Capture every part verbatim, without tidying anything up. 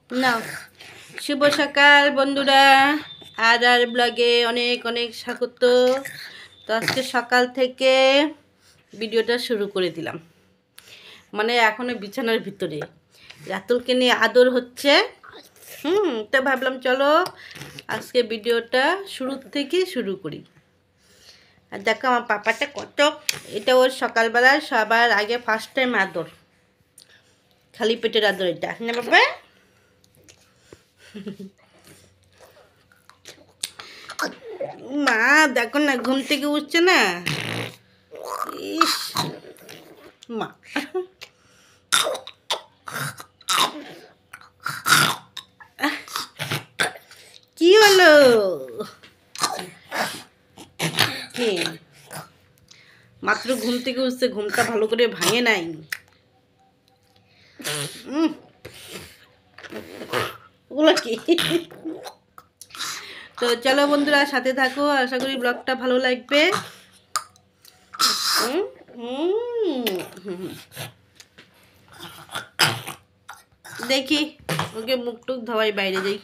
না। শুভ সকাল বন্ধুরা, আর আর ব্লগে অনেক অনেক স্বাগত। তো আজকে সকাল থেকে ভিডিওটা শুরু করে দিলাম, মানে এখনো বিছানার ভিতরে রাতুলকে নিয়ে আদর হচ্ছে। হুম তো ভাবলাম চলো আজকে ভিডিওটা শুরু থেকে শুরু করি। আর দেখো আমার পাপাটা কত, এটা ওর সকালবেলা সবার আগে ফার্স্ট টাইম আদর, খালি পেটের আদর এটা না বাবা। মা দেখো না ঘুম থেকে উঠছে না, ইস মা কি হলো কি, মাত্র ঘুম থেকে উঠছে, ঘুমটা ভালো করে ভাঙে নাই। ওগুলো কি? তো চলো বন্ধুরা সাথে থাকো, আশা করি ব্লগটা ভালো লাগবে। দেখি ওকে মুখ টুক ধোয়াই, বাইরে যাই।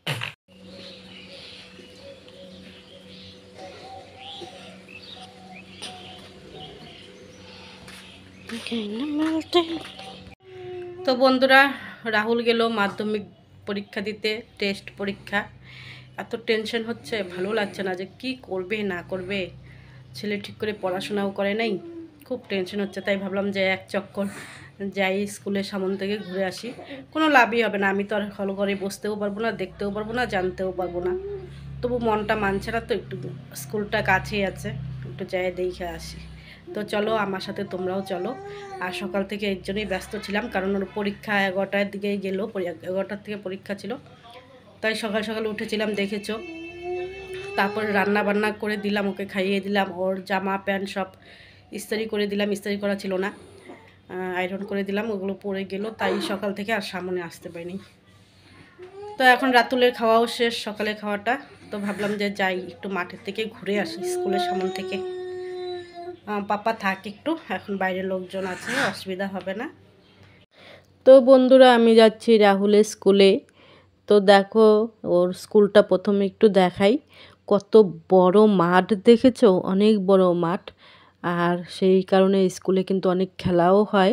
তো বন্ধুরা রাহুল গেল মাধ্যমিক পরীক্ষা দিতে, টেস্ট পরীক্ষা। এত টেনশন হচ্ছে, ভালো লাগছে না যে কি করবে না করবে। ছেলে ঠিক করে পড়াশোনাও করে নাই, খুব টেনশন হচ্ছে। তাই ভাবলাম যে এক চক্কর যাই স্কুলের সামন থেকে ঘুরে আসি। কোনো লাভই হবে না, আমি তো আর হল ঘরে বসতেও পারবো না, দেখতেও পারবো না, জানতেও পারবো না। তবু মনটা মানছে না, তো একটু স্কুলটা কাছেই আছে, একটু যাই দেখে আসি। তো চলো আমার সাথে তোমরাও চলো। আর সকাল থেকে এর জন্যই ব্যস্ত ছিলাম, কারণ ওর পরীক্ষা এগারোটার দিকেই গেলো, এগারোটার থেকে পরীক্ষা ছিল। তাই সকাল সকাল উঠেছিলাম, দেখেছো। তারপর রান্না বান্না করে দিলাম, ওকে খাইয়ে দিলাম, ওর জামা প্যান্ট সব ইস্ত্রি করে দিলাম, ইস্ত্রি করা ছিল না, আয়রন করে দিলাম, ওগুলো পরে গেল। তাই সকাল থেকে আর সামনে আসতে পারিনি। তো এখন রাতুলের খাওয়াও শেষ, সকালে খাওয়াটা। তো ভাবলাম যে যাই একটু মাঠের থেকে ঘুরে আসি, স্কুলের সামন থেকে। পাপা থাক একটু, এখন বাইরে লোকজন আছে, অসুবিধা হবে না। তো বন্ধুরা আমি যাচ্ছি রাহুলের স্কুলে। তো দেখো ওর স্কুলটা প্রথমে একটু দেখাই। কত বড় মাঠ দেখেছো, অনেক বড় মাঠ। আর সেই কারণে স্কুলে কিন্তু অনেক খেলাও হয়।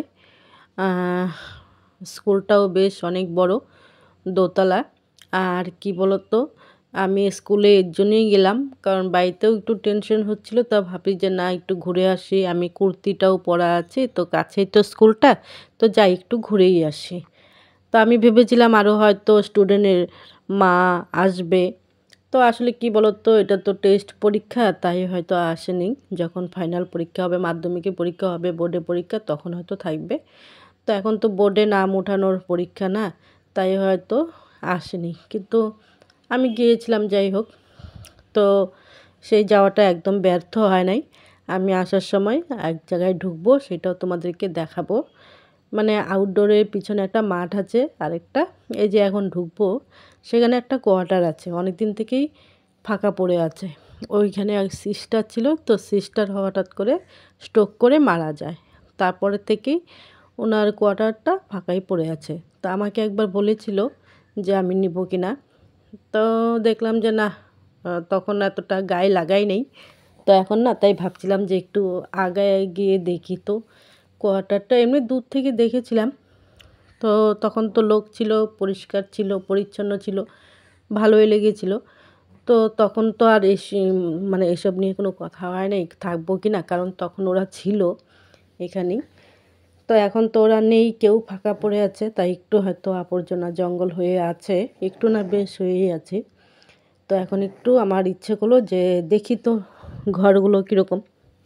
স্কুলটাও বেশ অনেক বড়, দোতলা। আর কি বলতো, আমি স্কুলে এর জন্যই গেলাম, কারণ বাড়িতেও একটু টেনশন হচ্ছিল। তা ভাবি যে না একটু ঘুরে আসি, আমি কুর্তিটাও পরা আছে, তো কাছেই তো স্কুলটা, তো যাই একটু ঘুরেই আসি। তো আমি ভেবেছিলাম আরও হয়তো স্টুডেন্টের মা আসবে। তো আসলে কি বলতো, এটা তো টেস্ট পরীক্ষা, তাই হয়তো আসেনি। যখন ফাইনাল পরীক্ষা হবে, মাধ্যমিকের পরীক্ষা হবে, বোর্ডে পরীক্ষা, তখন হয়তো থাকবে। তো এখন তো বোর্ডে নাম ওঠানোর পরীক্ষা না, তাই হয়তো আসেনি। কিন্তু আমি গিয়েছিলাম, যাই হোক। তো সেই যাওয়াটা একদম ব্যর্থ হয় নাই। আমি আসার সময় এক জায়গায় ঢুকবো, সেটাও তোমাদেরকে দেখাবো। মানে আউটডোরের পিছনে একটা মাঠ আছে, আরেকটা এই যে এখন ঢুকবো, সেখানে একটা কোয়ার্টার আছে, অনেক দিন থেকেই ফাঁকা পড়ে আছে। ওইখানে এক সিস্টার ছিল, তো সিস্টার হঠাৎ করে স্ট্রোক করে মারা যায়। তারপরে থেকেই ওনার কোয়ার্টারটা ফাঁকাই পড়ে আছে। তা আমাকে একবার বলেছিল যে আমি নিব কি না। তো দেখলাম যে না, তখন এতটা গায়ে লাগাই নেই। তো এখন না, তাই ভাবছিলাম যে একটু আগায় গিয়ে দেখি। তো কোয়ার্টারটা এমনি দূর থেকে দেখেছিলাম, তো তখন তো লোক ছিল, পরিষ্কার ছিল, পরিচ্ছন্ন ছিল, ভালোই লেগেছিল। তো তখন তো আর এসে মানে এসব নিয়ে কোনো কথা হয় নাই থাকবো কি না, কারণ তখন ওরা ছিল এখানেই। তো এখন তো ওরা নেই, কেউ ফাঁকা পড়ে আছে, তাই একটু হয়তো আবর্জনা জঙ্গল হয়ে আছে, একটু না বেশ হয়েই আছে। তো এখন একটু আমার ইচ্ছে করলো যে দেখি তো ঘরগুলো কীরকম,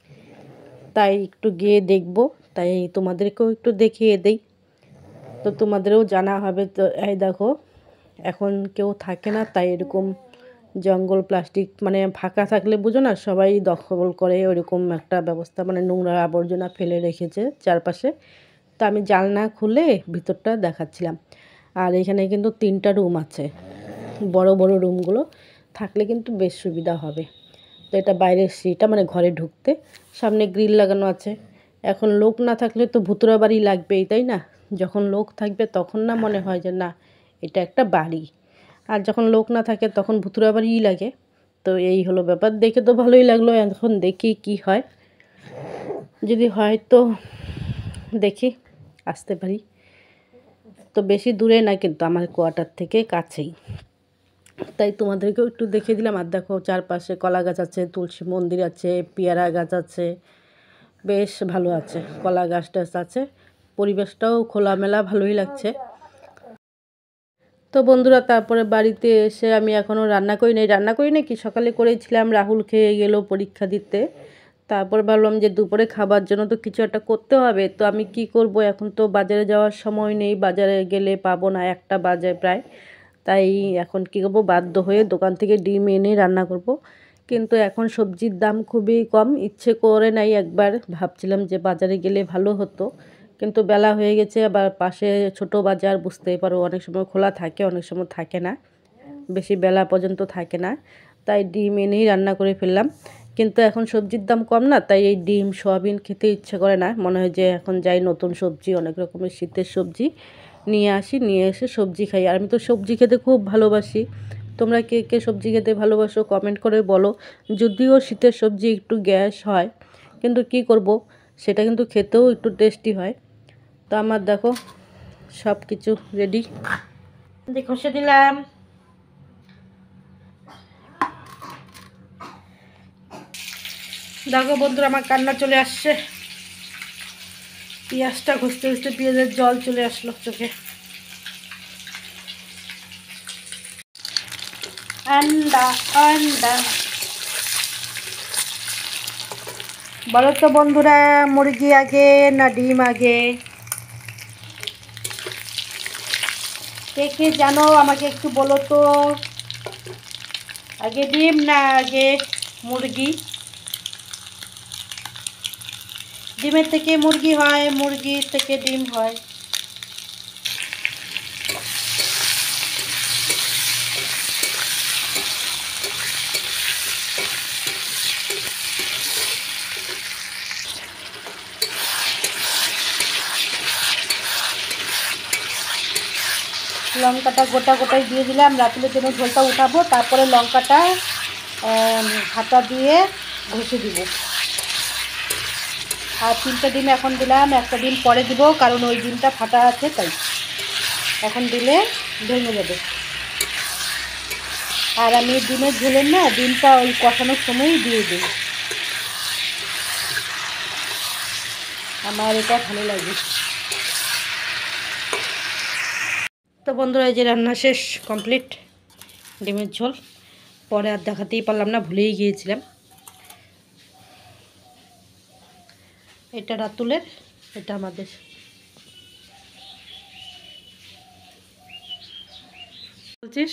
তাই একটু গিয়ে দেখবো। তাই তোমাদেরকেও একটু দেখিয়ে দেই, তো তোমাদেরও জানা হবে। তো এই দেখো, এখন কেউ থাকে না, তাই এরকম জঙ্গল প্লাস্টিক মানে ফাঁকা থাকলে বুঝো না, সবাই দখল করে, ওইরকম একটা ব্যবস্থা, মানে নোংরা আবর্জনা ফেলে রেখেছে চারপাশে। তো আমি জানলা খুলে ভিতরটা দেখাচ্ছিলাম। আর এখানে কিন্তু তিনটা রুম আছে, বড় বড় রুমগুলো থাকলে কিন্তু বেশ সুবিধা হবে। তো এটা বাইরের সিঁড়িটা, মানে ঘরে ঢুকতে, সামনে গ্রিল লাগানো আছে। এখন লোক না থাকলে তো ভুতুড়া বাড়ি লাগবেই, তাই না? যখন লোক থাকবে তখন না মনে হয় যে না এটা একটা বাড়ি। আর যখন লোক না থাকে তখন ভুতুড়া বাড়িই লাগে। তো এই হলো ব্যাপার, দেখে তো ভালোই লাগলো। এখন দেখি কি হয়, যদি হয় তো দেখি আসতে পারি। তো বেশি দূরে না কিন্তু আমার কোয়ার্টার থেকে কাছেই, তাই তোমাদেরকেও একটু দেখিয়ে দিলাম। আর দেখো চারপাশে কলা গাছ আছে, তুলসী মন্দির আছে, পেয়ারা গাছ আছে, বেশ ভালো আছে, কলা গাছ টাছ আছে, পরিবেশটাও খোলামেলা ভালোই লাগছে। তো বন্ধুরা তারপরে বাড়িতে এসে আমি এখনও রান্না করি নাই, রান্না করি না কি সকালে করেছিলাম, রাহুল খেয়ে গেল পরীক্ষা দিতে। তারপর ভাবলাম যে দুপুরে খাবার জন্য তো কিছু একটা করতে হবে। তো আমি কি করব, এখন তো বাজারে যাওয়ার সময় নেই, বাজারে গেলে পাবো না, একটা বাজে প্রায়। তাই এখন কী করবো, বাধ্য হয়ে দোকান থেকে ডিম এনে রান্না করব। কিন্তু এখন সবজির দাম খুবই কম, ইচ্ছে করে নাই একবার ভাবছিলাম যে বাজারে গেলে ভালো হতো, কিন্তু বেলা হয়ে গেছে। আবার পাশে ছোট বাজার, বুঝতেই পারো অনেক সময় খোলা থাকে, অনেক সময় থাকে না, বেশি বেলা পর্যন্ত থাকে না। তাই ডিম এনেই রান্না করে ফেললাম। কিন্তু এখন সবজির দাম কম না, তাই এই ডিম সয়াবিন খেতে ইচ্ছে করে না। মনে হয় যে এখন যাই নতুন সবজি, অনেক রকমের শীতের সবজি নিয়ে আসি, নিয়ে এসে সবজি খাই। আর আমি তো সবজি খেতে খুব ভালোবাসি। তোমরা কে কে সবজি খেতে ভালোবাসো কমেন্ট করে বলো। যদিও শীতের সবজি একটু গ্যাস হয়, কিন্তু কি করব, সেটা কিন্তু খেতেও একটু টেস্টি হয়। তো আমার দেখো সব কিছু রেডি, ঘষে দিলাম। দেখো বন্ধুরা আমার কান্না চলে আসছে, পেঁয়াজটা ঘষতে ঘষতে পেঁয়াজের জল চলে আসলো চোখে। আন্ডা আন্ডা বলো তো বন্ধুরা, মুরগি আগে না ডিম আগে? কে কে জানো আমাকে একটু বলো তো, আগে ডিম না আগে মুরগি? ডিমের থেকে মুরগি হয়, মুরগির থেকে ডিম হয়। লঙ্কাটা গোটা গোটাই দিয়ে দিলাম, রাতুলের জন্য ঝোলটা উঠাবো, তারপরে লঙ্কাটা হাতা দিয়ে ঘষে দিব। আর তিনটা ডিম এখন দিলাম, একটা ডিম পরে দিব, কারণ ওই ডিমটা ফাটা আছে, তাই এখন দিলে ভেঙে যাবে। আর আমি ডিমের ঝোলের না ডিমটা ওই কষানোর সময়ই দিয়ে দিই, আমার এটা ভালো লাগে। তো বন্ধুরা এই যে রান্না শেষ, কমপ্লিট ডিমের ঝোল। পরে আর দেখাতেই পারলাম না, ভুলেই গিয়েছিলাম। এটা রাতুলের, এটা আমাদের। বলছিস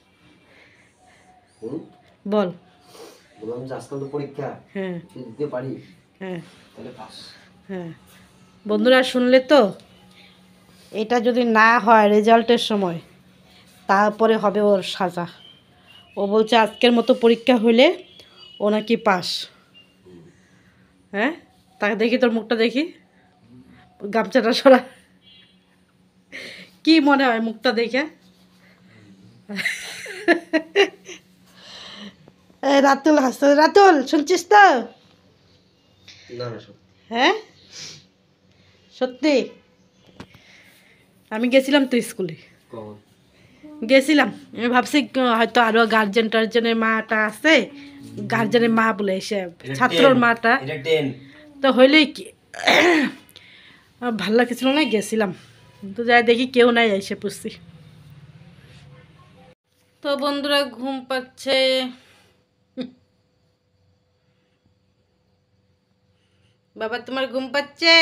বল। বললাম যে আজকাল তো পরীক্ষা, হ্যাঁ দিতে পারি, হ্যাঁ তাহলে পাস। হ্যাঁ বন্ধুরা শুনলে তো, এটা যদি না হয় রেজাল্টের সময়, তারপরে হবে ওর সাজা। ও বলছে আজকের মতো পরীক্ষা হলে ও নাকি পাস। হ্যাঁ তাকে দেখি, তোর মুখটা দেখি, গামছাটা সরা, কি মনে হয় মুখটা দেখে? রাতুল হাসতে, রাতুল শুনছিস তো? হ্যাঁ সত্যি, আমি গেছিলাম তো স্কুলে, গেছিলাম। আমি ভাবছি হয়তো আরো গার্জেন টার্জেনের মাটা আছে, গার্জেনের মা বলে এসে ছাত্রর মাটা, তো হইলেই কি ভাল লাগছিল না, গেছিলাম। তো যাই দেখি কেউ নাই, এসে পড়ছি। তো বন্ধুরা ঘুম পাচ্ছে, বাবা তোমার ঘুম পাচ্ছে?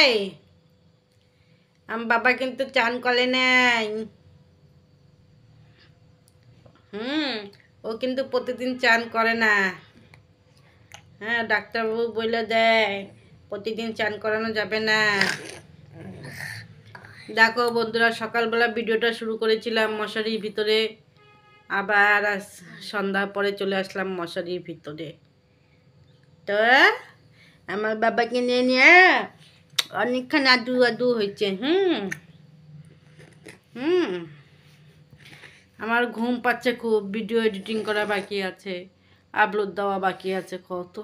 আমার বাবা কিন্তু চান করে নাই। হুম ও কিন্তু প্রতিদিন চান করে না। হ্যাঁ ডাক্তারবাবু বলে দেয় প্রতিদিন চান করানো যাবে না। দেখো বন্ধুরা সকালবেলা ভিডিওটা শুরু করেছিলাম মশারির ভিতরে, আবার সন্ধ্যা পরে চলে আসলাম মশারির ভিতরে। তো আমার বাবাকে নিয়ে নিয়ে অনেকক্ষণ আদু আদু হয়েছে। হুম হুম আমার ঘুম পাচ্ছে খুব, ভিডিও এডিটিং করা বাকি আছে, আপলোড দেওয়া বাকি আছে কত।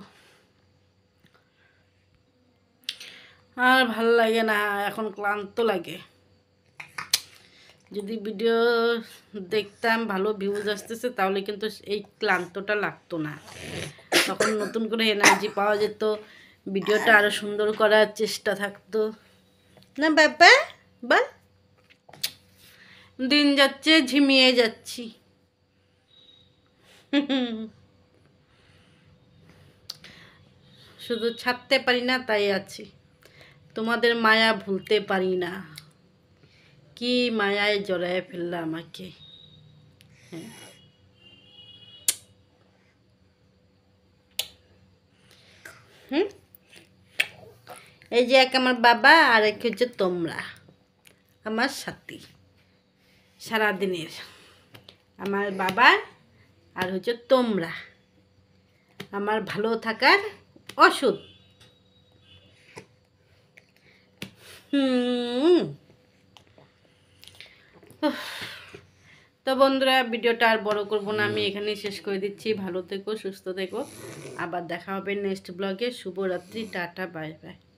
আর ভালো লাগে না, এখন ক্লান্ত লাগে। যদি ভিডিও দেখতাম ভালো ভিউজ আসতেছে তাহলে কিন্তু এই ক্লান্তটা লাগতো না, তখন নতুন করে এনার্জি পাওয়া যেত, ভিডিওটা আরও সুন্দর করার চেষ্টা থাকতো না বাবা। বল, দিন যাচ্ছে ঝিমিয়ে যাচ্ছি। শুধু ছাড়তে পারি না তাই আছি, তোমাদের মায়া ভুলতে পারি না। কি মায়ায় জড়ায় ফেললে আমাকে। হ্যাঁ, হুম, এই যে এক আমার বাবা আর এক হচ্ছে তোমরা, আমার সাথী সারাদিনের। আমার বাবা আর হচ্ছে তোমরা, আমার ভালো থাকার ওষুধ। হুম, তো বন্ধুরা ভিডিওটা আর বড় করব না, আমি এখানেই শেষ করে দিচ্ছি। ভালো থেকো, সুস্থ থেকো, আবার দেখা হবে নেক্সট ব্লগে। শুভরাত্রি, টাটা, বাই বাই।